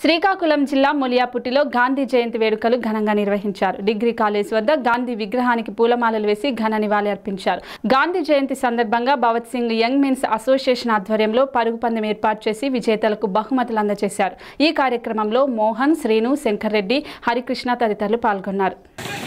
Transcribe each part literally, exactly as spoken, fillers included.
శ్రీకాకుళం జిల్లా మొలియాపుట్టిలో గాంధీ జయంతి వేడుకలు ఘనంగా నిర్వహించారు. డిగ్రీ కాలేజ్ వద్ద గాంధీ విగ్రహానికి పూలమాలలు వేసి ఘన నివాళి అర్పించారు. గాంధీ జయంతి సందర్భంగా Bhagat Singh young men's association ఆధ్వర్యంలో పరుగు పందెం ఏర్పాటు చేసి విజేతలకు బహుమతులు అందజేశారు. ఈ కార్యక్రమంలో మోహన్, శ్రీను, శంకర్ రెడ్డి, హరికృష్ణ తదితరులు పాల్గొన్నారు.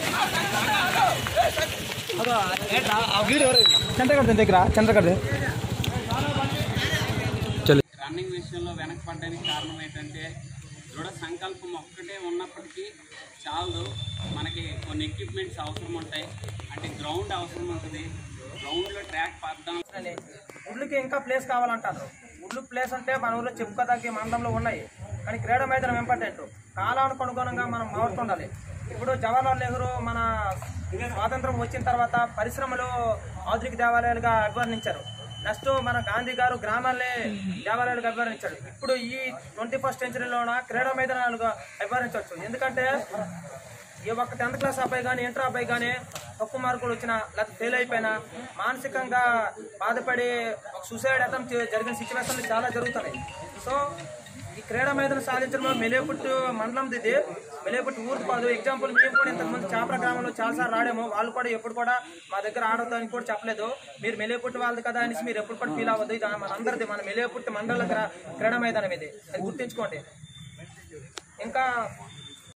రన్నింగ్ విషయంలో వెనకపడడానికి కారణం ఏంటంటే దృఢ సంకల్పం ఒక్కటే ఉన్నప్పటికీ చాలు. మనకి కొన్ని ఎక్విప్మెంట్స్ అవసరం ఉంటాయి. అంటే గ్రౌండ్ అవసరం ఉంటుంది. గ్రౌండ్లో ట్రాక్ పడడం ఊళ్ళకి ఇంకా ప్లేస్ కావాలంటారు. ఊళ్ళు ప్లేస్ అంటే మన ఊళ్ళో చెప్పుకోదగ్గ మండలంలో ఉన్నాయి. కానీ క్రీడా మైదానం ఇంపార్టెంట్. కాలానికి అనుగుణంగా మనం మారుతుండాలి. ఇప్పుడు జవహర్లాల్ నెహ్రూ మన స్వాతంత్రం వచ్చిన తర్వాత పరిశ్రమలు ఆధునిక దేవాలయాలుగా అభివర్ణించారు. నెక్స్ట్ మన గాంధీ గారు గ్రామాలనే దేవాలయాలుగా అభివర్ణించాడు. ఇప్పుడు ఈ ట్వంటీ ఫస్ట్ సెంచరీలోన క్రీడా మైదానాలుగా అభివర్ణించవచ్చు. ఎందుకంటే ఈ ఒక్క టెన్త్ క్లాస్ అబ్బాయి కానీ ఇంటర్ అబ్బాయి కానీ తక్కువ మార్కులు వచ్చినా లేకపోతే ఫెయిల్ అయిపోయినా మానసికంగా బాధపడి ఒక సూసైడ్ అటెంప్ట్ జరిగిన సిచ్యువేషన్లు చాలా జరుగుతున్నాయి. సో ఈ క్రీడా మైదానం సాధించడంలో మెలేపుట్టు మండలం ఇది మెలేపుట్టు ఊరు కాదు. ఎగ్జాంపుల్ మేము కూడా ఇంతకుముందు చాపర గ్రామంలో చాలాసార్లు ఆడాము. వాళ్ళు కూడా ఎప్పుడు కూడా మా దగ్గర ఆడొద్దని కూడా చెప్పలేదు. మీరు మెలేపుట్టు వాళ్ళది కదా అనేసి మీరు ఎప్పుడు కూడా ఫీల్ అవ్వద్దు. ఇది మన అందరిది, మన మెలేపుట్టు మండల క్రీడా మైదానం ఇది, అది గుర్తుంచుకోండి. ఇంకా